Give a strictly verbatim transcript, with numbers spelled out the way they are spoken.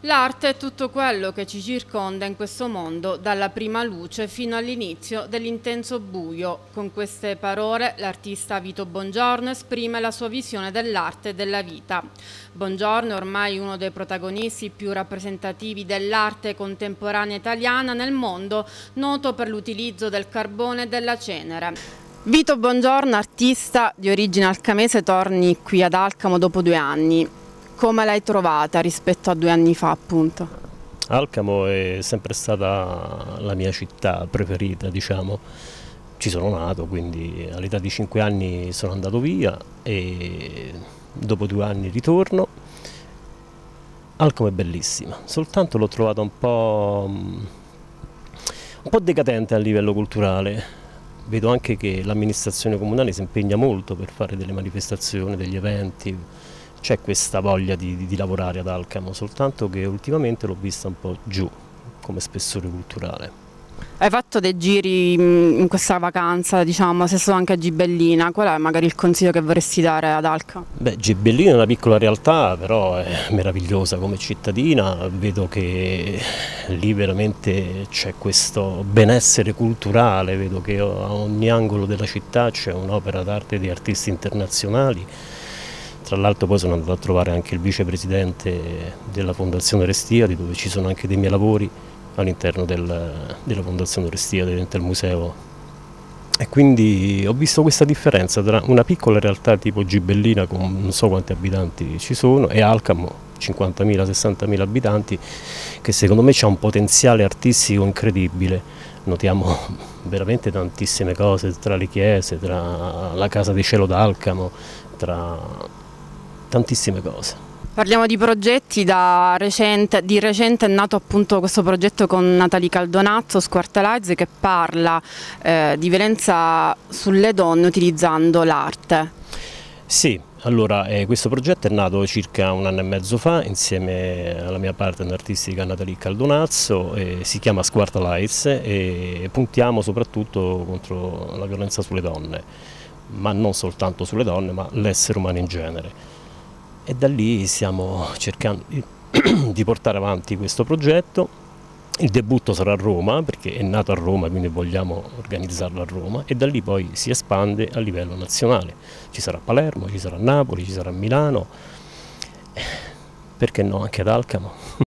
L'arte è tutto quello che ci circonda in questo mondo, dalla prima luce fino all'inizio dell'intenso buio. Con queste parole l'artista Vito Bongiorno esprime la sua visione dell'arte e della vita. Bongiorno è ormai uno dei protagonisti più rappresentativi dell'arte contemporanea italiana nel mondo, noto per l'utilizzo del carbone e della cenere. Vito Bongiorno, artista di origine alcamese, torni qui ad Alcamo dopo due anni. Come l'hai trovata rispetto a due anni fa, appunto? Alcamo è sempre stata la mia città preferita, diciamo. Ci sono nato, quindi all'età di cinque anni sono andato via e dopo due anni ritorno. Alcamo è bellissima, soltanto l'ho trovata un po', un po' decadente a livello culturale. Vedo anche che l'amministrazione comunale si impegna molto per fare delle manifestazioni, degli eventi. C'è questa voglia di, di, di lavorare ad Alcamo, soltanto che ultimamente l'ho vista un po' giù come spessore culturale. Hai fatto dei giri in questa vacanza, diciamo, sei stato anche a Gibellina. Qual è magari il consiglio che vorresti dare ad Alcamo? Beh, Gibellina è una piccola realtà, però è meravigliosa come cittadina. Vedo che lì veramente c'è questo benessere culturale, vedo che a ogni angolo della città c'è un'opera d'arte di artisti internazionali. Tra l'altro poi sono andato a trovare anche il vicepresidente della Fondazione Restiadi, dove ci sono anche dei miei lavori all'interno del, della Fondazione Restiadi, dentro il museo. E quindi ho visto questa differenza tra una piccola realtà tipo Gibellina, con non so quanti abitanti ci sono, e Alcamo, cinquantamila sessantamila abitanti, che secondo me c'ha un potenziale artistico incredibile. Notiamo veramente tantissime cose tra le chiese, tra la Casa di Cielo d'Alcamo, tra tantissime cose. Parliamo di progetti, da recente, di recente è nato appunto questo progetto con Natalie Caldonazzo, Squartalize, che parla eh, di violenza sulle donne utilizzando l'arte. Sì, allora eh, questo progetto è nato circa un anno e mezzo fa insieme alla mia partner artistica Natalie Caldonazzo, eh, si chiama Squartalize e puntiamo soprattutto contro la violenza sulle donne, ma non soltanto sulle donne, ma l'essere umano in genere. E da lì stiamo cercando di portare avanti questo progetto. Il debutto sarà a Roma, perché è nato a Roma, quindi vogliamo organizzarlo a Roma, e da lì poi si espande a livello nazionale. Ci sarà a Palermo, ci sarà a Napoli, ci sarà a Milano, perché no anche ad Alcamo.